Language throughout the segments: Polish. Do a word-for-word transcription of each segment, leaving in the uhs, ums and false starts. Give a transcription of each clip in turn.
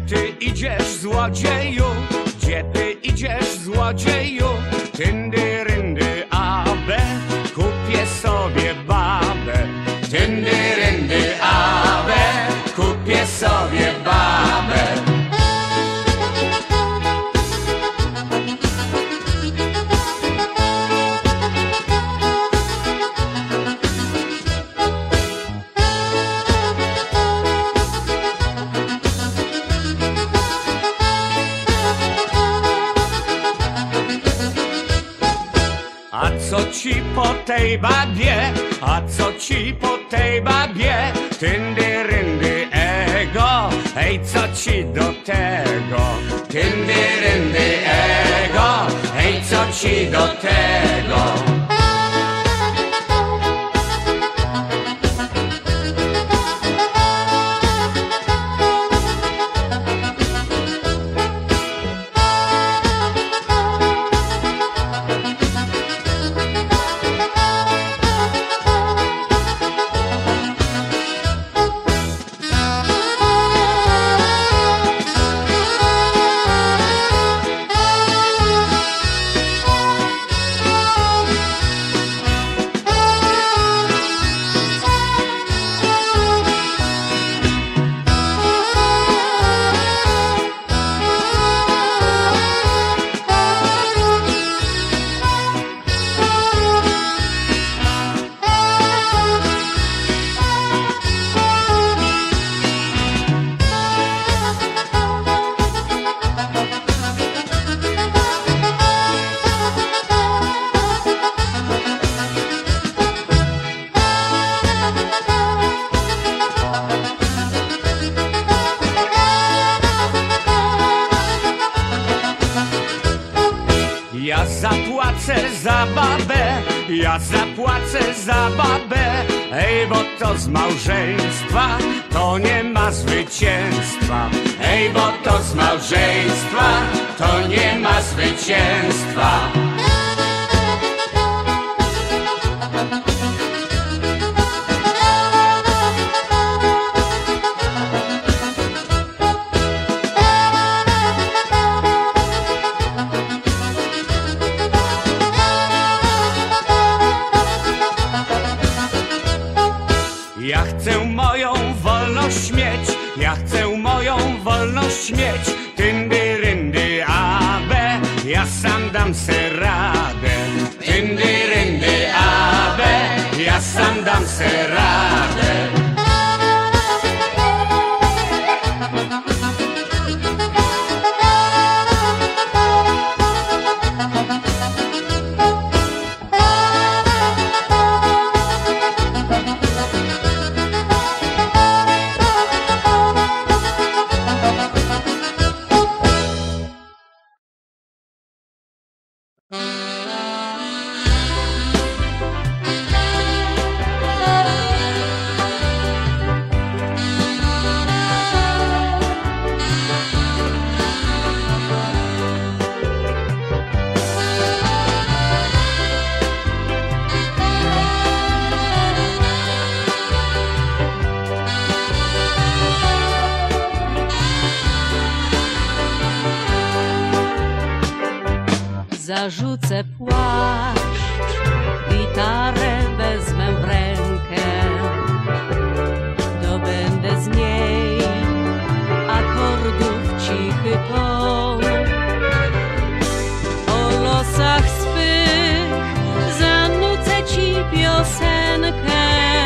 ty idziesz, złodzieju? Gdzie ty idziesz, złodzieju? Tyndy, ryndy, abe, kupię sobie babę. Tyndy, ryndy, abe, kupię sobie babę. A co ci po tej babie? A co ci po tej babie? Tyndy, ryndy, ego, ej, co ci do tego? Tyndy, ryndy, ego, ej, co ci do tego? Ja zapłacę za babę, ja zapłacę za babę, ej, bo to z małżeństwa to nie ma zwycięstwa. Ej, bo to z małżeństwa to nie ma zwycięstwa. Ja chcę moją wolność mieć, ja chcę moją wolność mieć. Tyndy, ryndy, abe, ja sam dam se radę. Tyndy, ryndy, abe, ja sam dam se radę. Zarzucę płaszcz, gitarę wezmę w rękę, dobędę z niej akordów cichy ton. O losach swych zanucę ci piosenkę.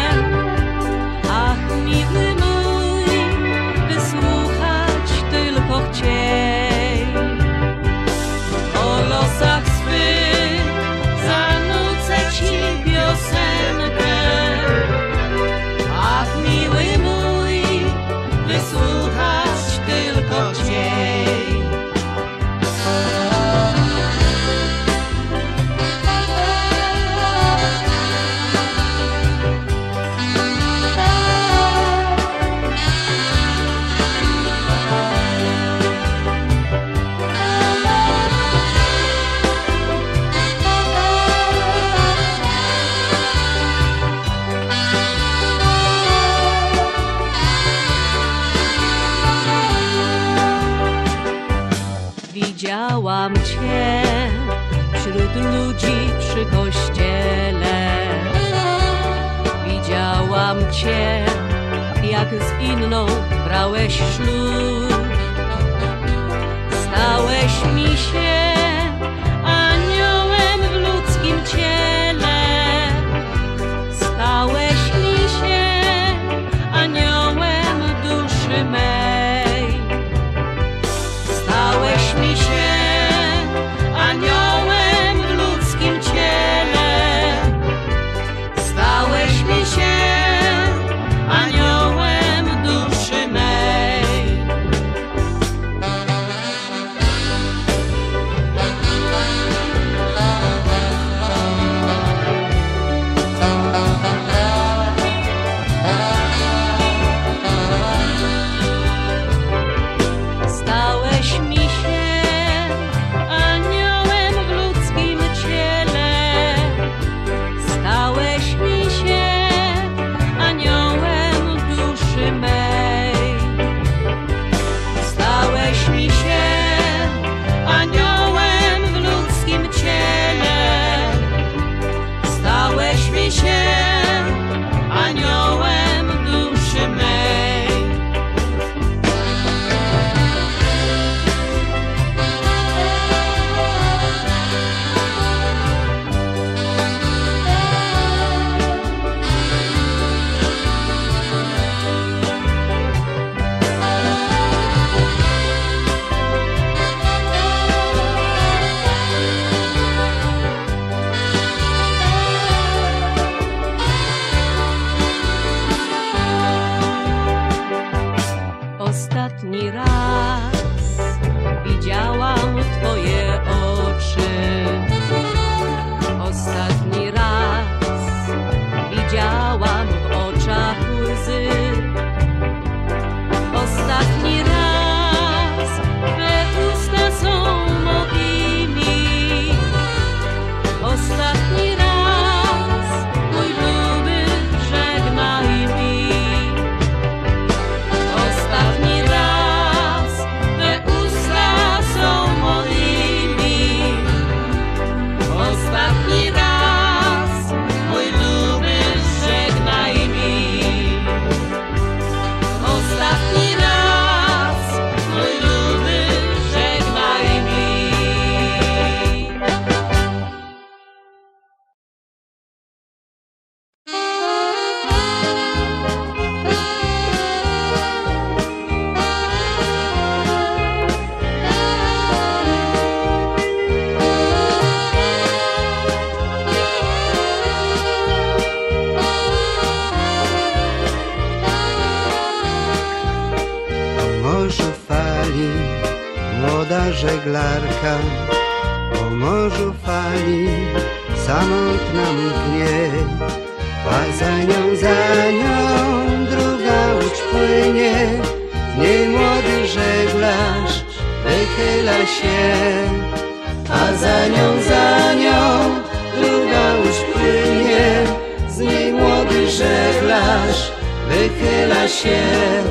Ach, miły mój, wysłuchać tylko chciej. O losach swych Widziałam Cię wśród ludzi przy kościele. Widziałam Cię, jak z inną brałeś ślub. Stałeś mi się aniołem w ludzkim ciele. Stałeś mi się aniołem duszy mej. Stałeś mi się aniołem w ludzkim ciele. Stałeś mi się aniołem duszy mej. Stałeś mi się aniołem w ludzkim ciele. Stałeś mi się aniołem duszy mej. Stałeś mi się aniołem w ludzkim ciele. Stałeś mi się aniołem duszy mej. Ostatni raz widziałam Twoje oczy. Ostatni raz widziałam w oczach łzy. Ostatni raz Twe usta są moimi. Ostatni raz, mój luby, żegnaj mi. Ostatni raz Te usta są moimi. Ostatni raz, mój luby, żegnaj mi. Ostatni raz, mój luby, żegnaj mi. Po morzu fali młoda żeglarka, po morzu fali samotna mgnie, a za nią, za nią druga łódź płynie, w niej młody żeglarz wychyla się, a za nią, za nią druga łódź płynie, z niej młody żeglarz wychyla się.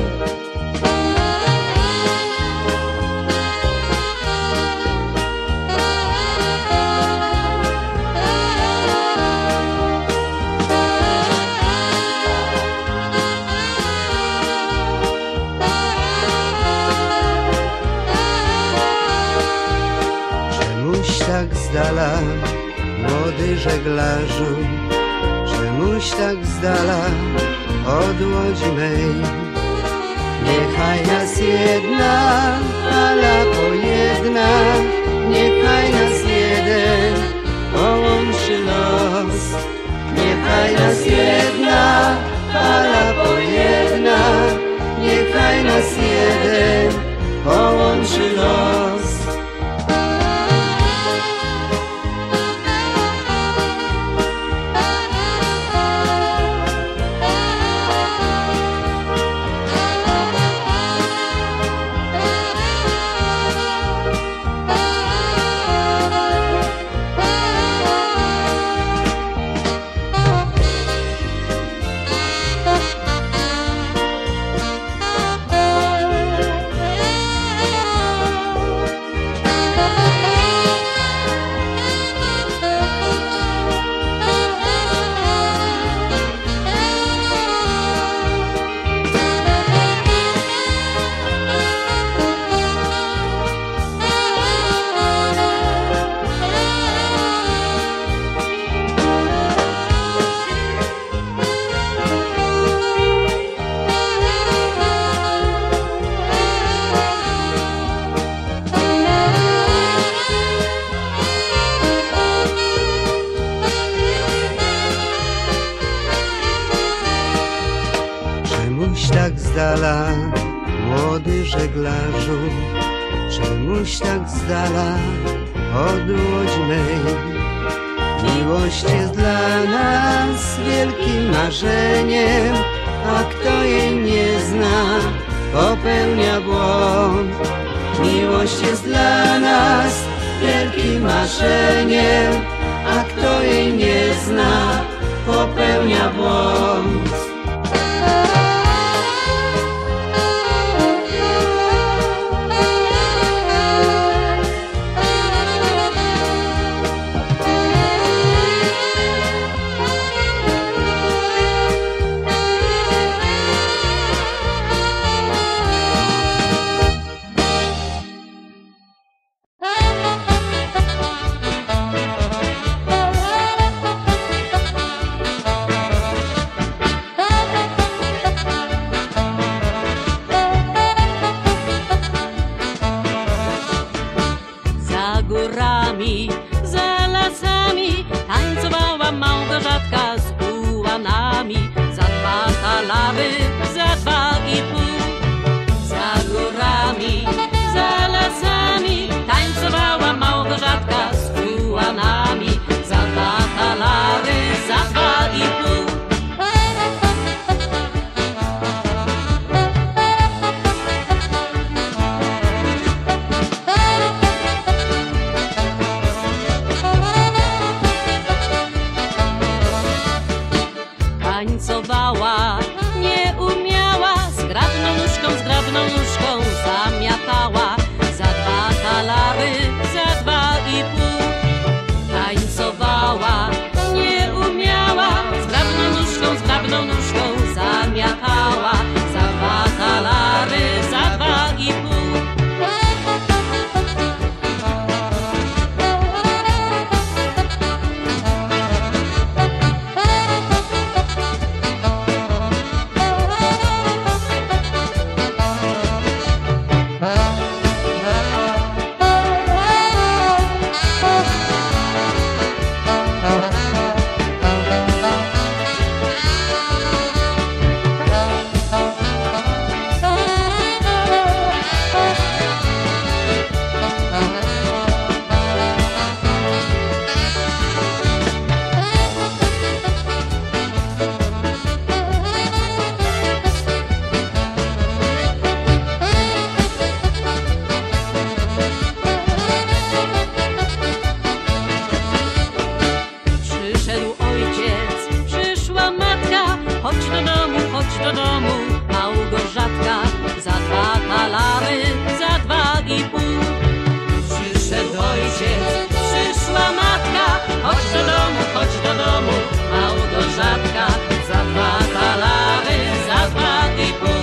Czemuś tak z dala, młody żeglarzu, czemuś tak z dala od łodzi mej. Niechaj nas jedna fala pojedna, niechaj nas jeden połączy los. Niechaj nas jedna fala pojedna, niechaj nas jeden połączy los. tak z dala, młody żeglarzu, czemuś tak z dala od łodzi mej? Miłość jest dla nas wielkim marzeniem, a kto jej nie zna, popełnia błąd. Miłość jest dla nas wielkim marzeniem, a kto jej nie zna, popełnia błąd. Za górami, za lasami tańcowała Małgorzatka z ułanami. Za dwa talawy, za dwa i pół. Za górami, za lasami tańcowała Małgorzatka z ułanami. Za dwa talawy, za dwa i pół. Tańcowała, nie umiała, zgrabną nóżką, zgrabną nóżką zamiatała. Za dwa talary, za dwa i pół. Tańcowała, nie umiała, zgrabną nóżką, zgrabną nóżką zamiatała. Za dwa talary, za dwa i pół. Przyszedł ojciec, przyszła matka, chodź do domu, chodź do domu, Małgorzatka. Za dwa talary, za dwa i pół. Przyszedł ojciec, przyszła matka, chodź do domu, chodź do domu, Małgorzatka. Za dwa talary, za dwa i pół.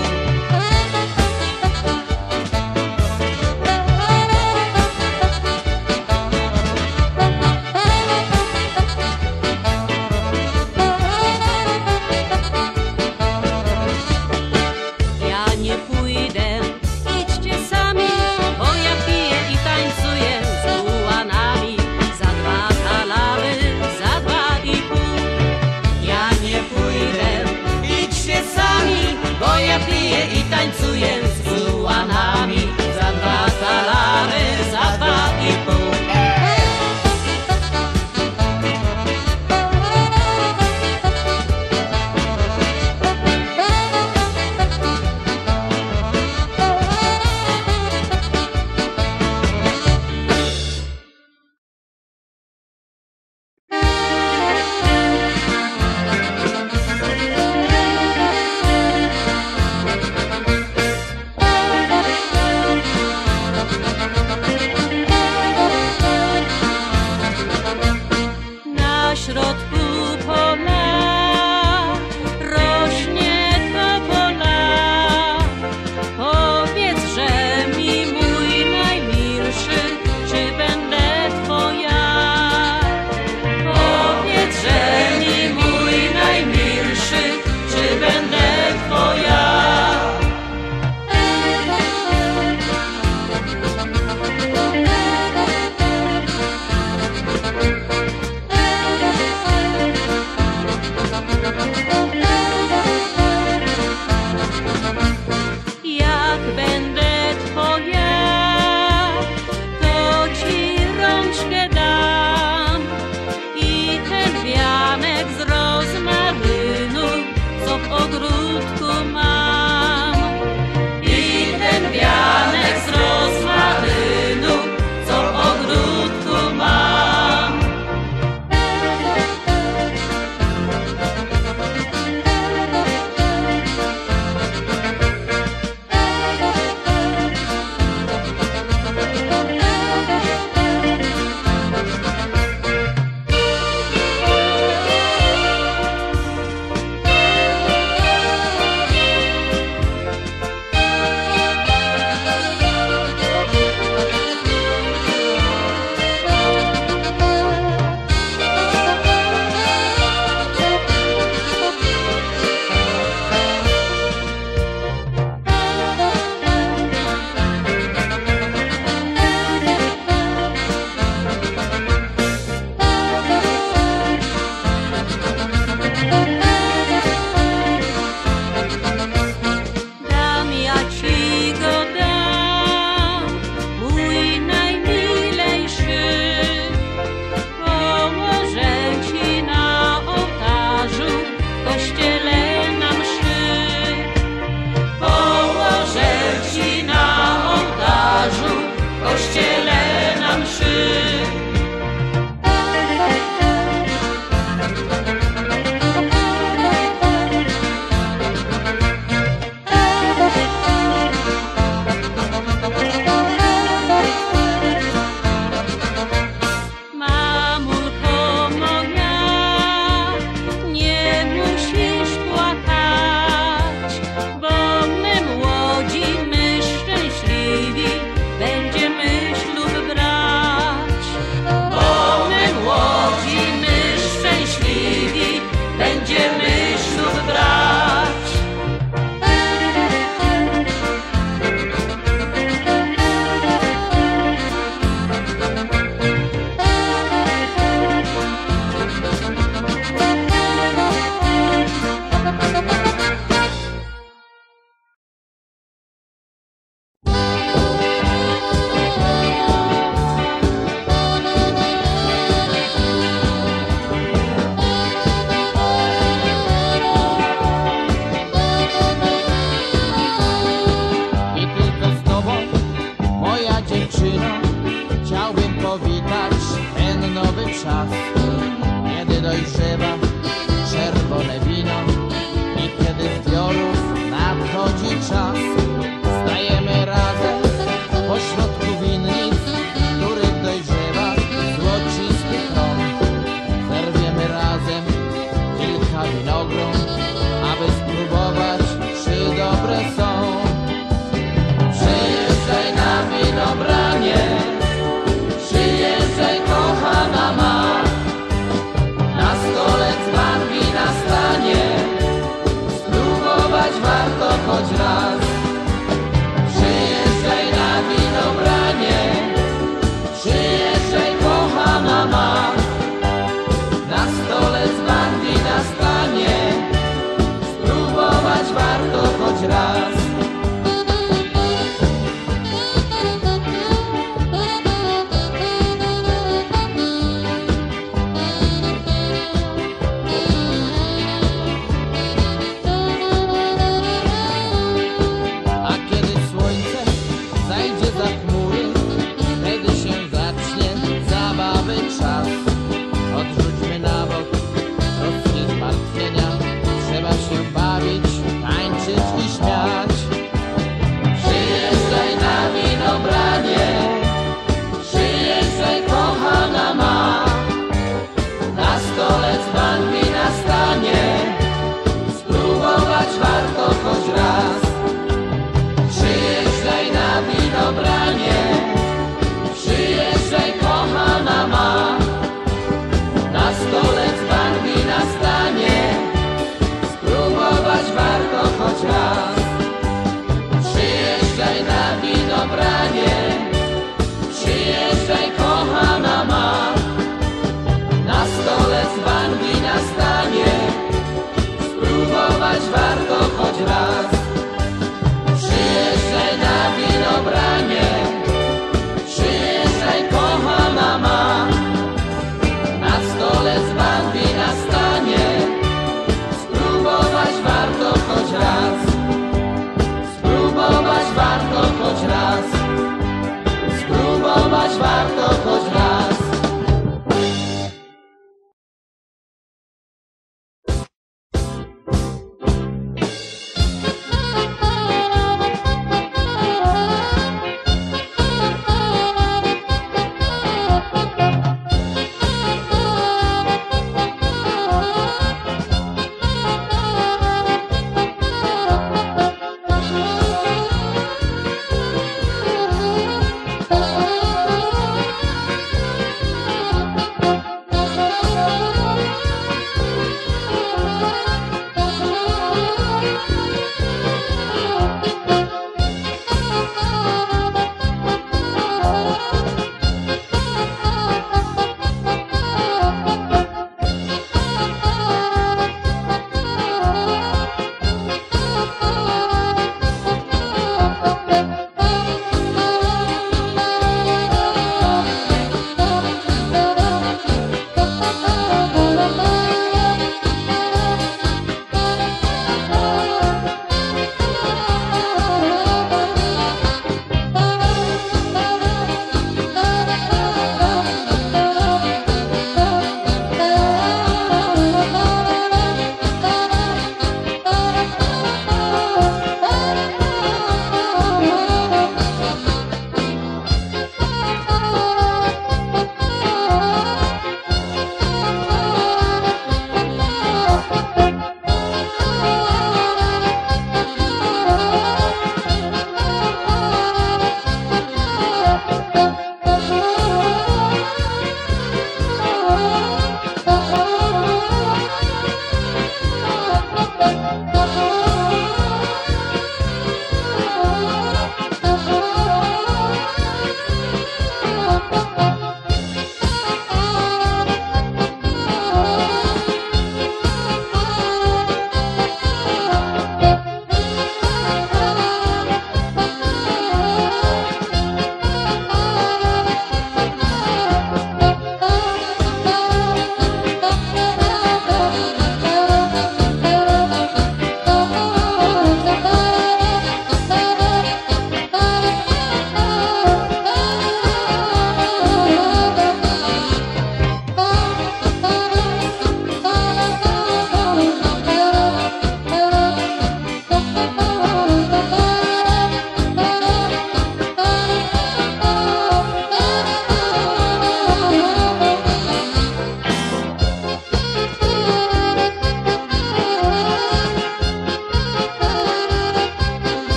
Ja nie pójdę, idźcie sami, bo ja piję i tańcuję z ułanami. Za dwa talary, za dwa i pół. Ja nie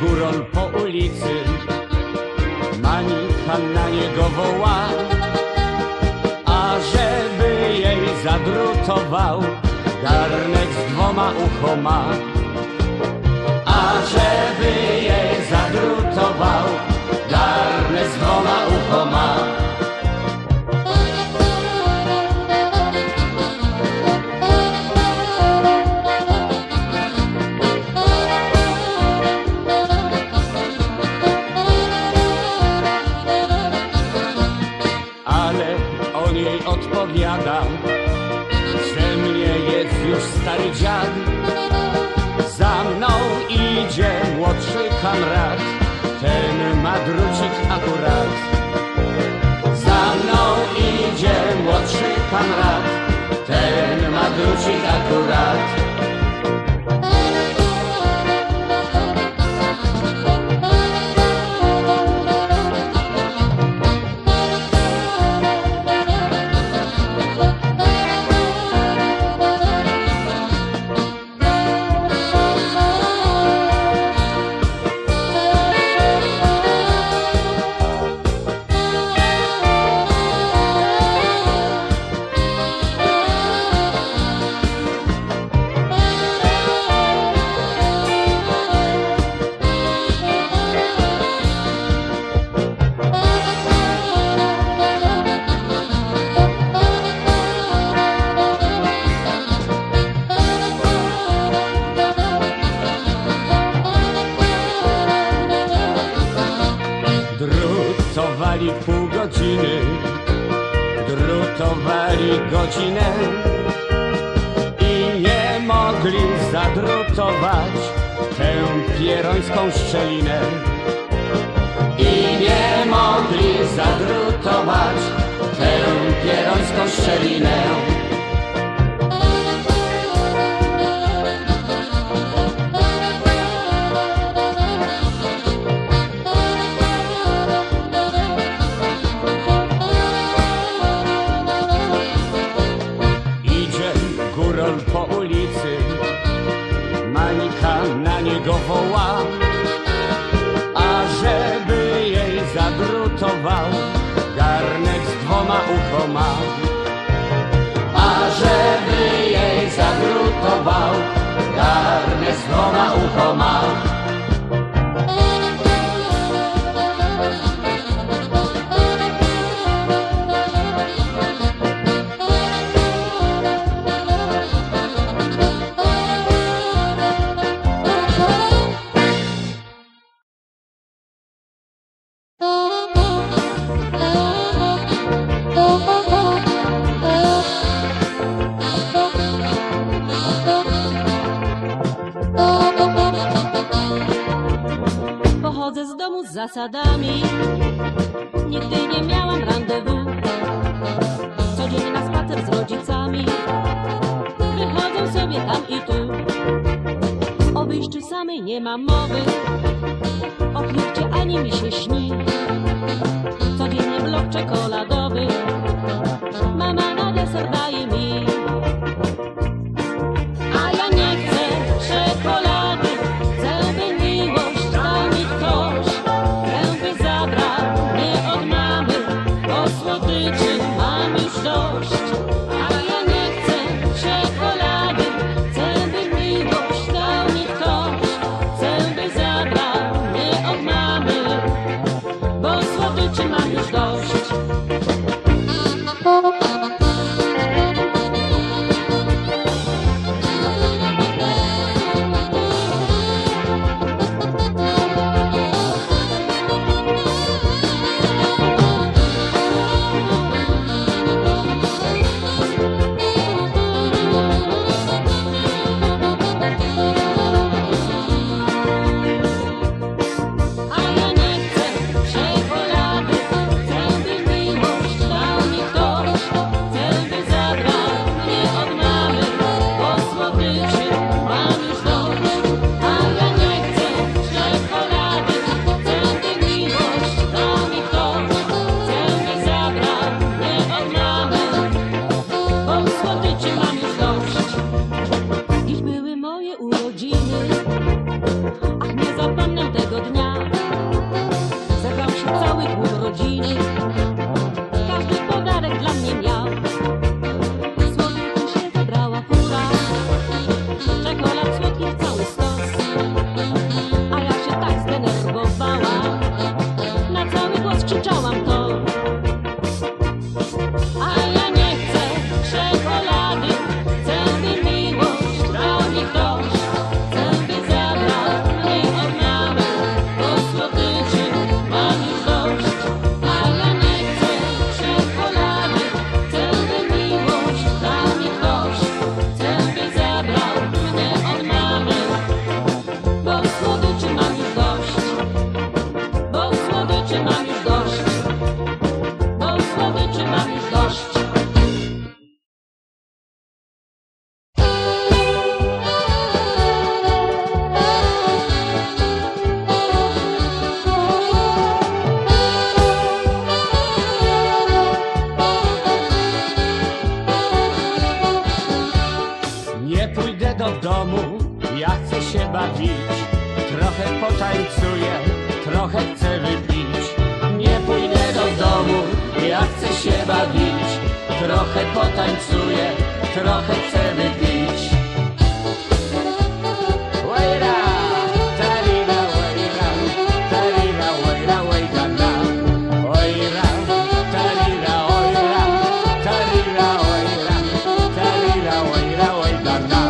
górol po ulicy, Manika na niego woła, a żeby jej zadrutował garnek z dwoma uchoma, a żeby jej zadrutował garnek z dwoma uchoma. Odpowiada, że mnie jest już stary dziad. Za mną idzie młodszy kamrat, ten ma drucik akurat. Za mną idzie młodszy kamrat, ten ma drucik akurat. Drutowali pół godziny, drutowali godzinę i nie mogli zadrutować tę pierońską szczelinę. I nie mogli zadrutować tę pierońską szczelinę. Po ulicy, Manika na niego woła, a żeby jej zadrutował garnek z dwoma uchoma, a żeby jej zadrutował garnek z dwoma uchoma. Pochodzę z domu z zasadami, nigdy nie miałam randewu. Codziennie na spacer z rodzicami, wychodzę sobie tam i tu. O wyjściu samej nie ma mowy, o flircie ani mi się śni. Codziennie blok czekoladowy, mama na deser daje mi. A ja nie chcę czekolady, chcę, by miłość dał mi ktoś. Chcę, by zabrał mnie od mamy, bo słodyczy mam już dość. A ja nie chcę czekolady, chcę, by miłość dał mi ktoś. Chcę, by zabrał mnie od mamy, bo słodyczy mam już dość. trochę chcę wypić. Nie pójdę do domu, ja chcę się bawić. Trochę potańcuję, trochę chcę wypić. Wejra, tarira, wejra, tarira, wejra, wejra, na. Ojra, tarira, ojra, tarira, ojra, tarira, wejra, wejra, na.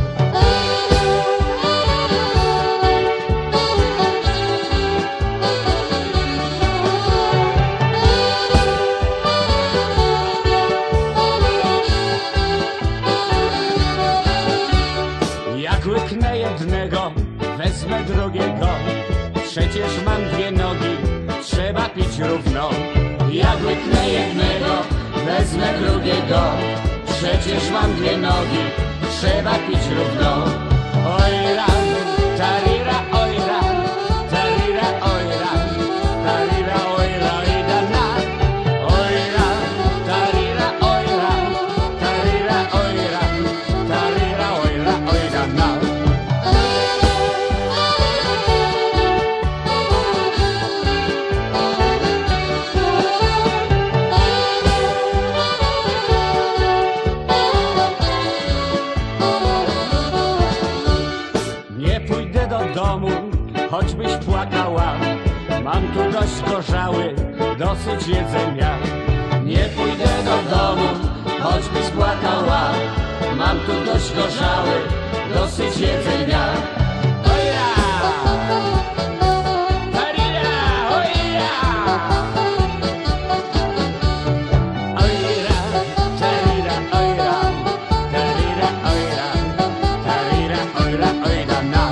Jak łyknę jednego, wezmę drugiego. Przecież mam dwie nogi, trzeba pić równo. Jak łyknę jednego, wezmę drugiego. Przecież mam dwie nogi, trzeba pić równo. Ojra, tarira, ojra, tarira, ojra, tarira, ojra, ojra, na. Ojra, tarira, ojra, tarira, ojra, tarira, ojra, ojra, na. Nie pójdę do domu, choćbyś płakała. Mam tu dość gorzały, dosyć jedzenia. Nie pójdę do domu, choćbyś płakała. Mam tu dość gorzały, dosyć jedzenia. Ojra! Tarira, ojra! Ojra, tarira, ojra, tarira, ojra, tarira, ojra, ojra, na.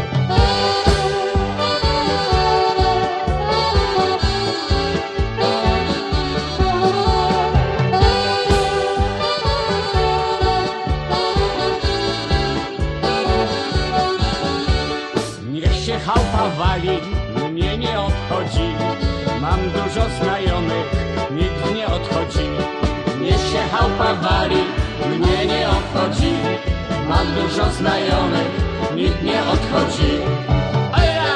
Niech się chałupa wali, mnie nie obchodzi. Mam dużo znajomych, nikt nie odchodzi. Niech się chałupa wali, mnie nie obchodzi. Mam dużo znajomych, nikt nie odchodzi. Ojra!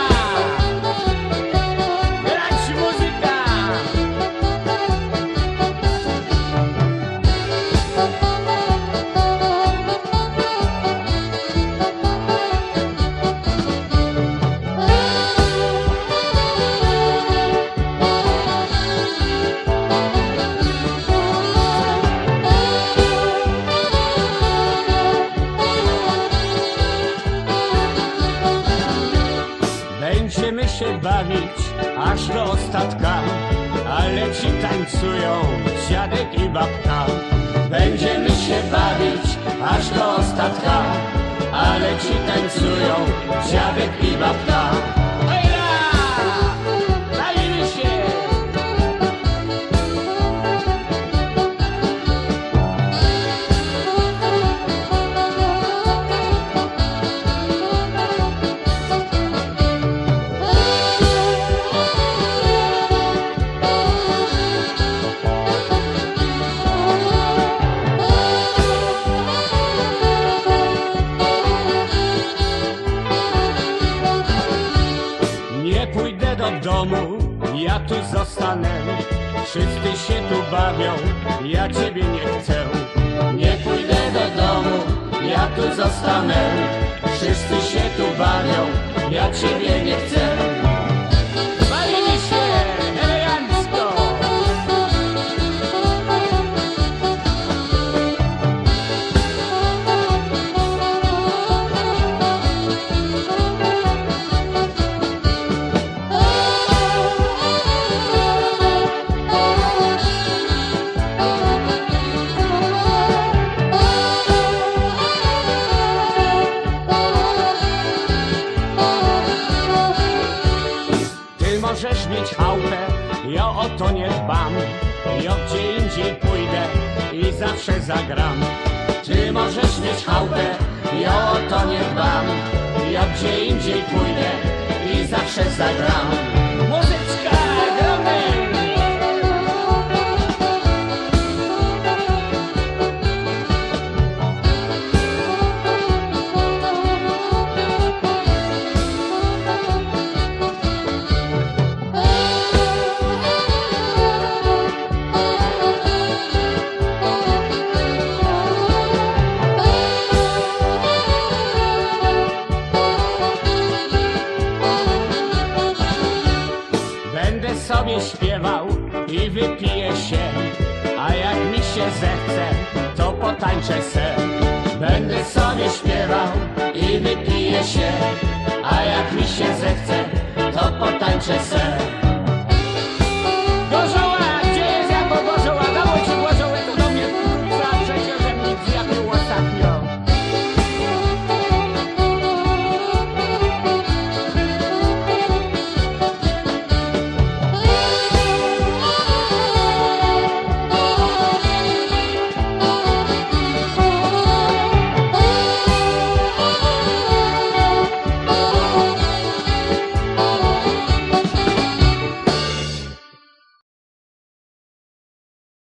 Grać muzyka! Będziemy się bawić aż do ostatka, ale ci tańcują dziadek i babka. Będziemy się bawić aż do ostatka, ale ci tańcują dziadek i babka. Ojra! Bawimy się! Nie pójdę do domu, ja tu zostanę. Wszyscy się tu bawią, ja ciebie nie chcę. Nie pójdę do domu, ja tu zostanę. Wszyscy się tu bawią, ja ciebie nie chcę. Bawimy się elegancko. Możesz mieć chałupę, ja o to nie dbam. Ja gdzie indziej pójdę i zawsze zagram. Ty możesz mieć chałupę, ja o to nie dbam. Ja gdzie indziej pójdę i zawsze zagram. Muzyczka, gramy! sobie śpiewał i wypiję się, a jak mi się zechce, to potańczę se. Będę sobie śpiewał i wypiję się, a jak mi się zechce, to potańczę se.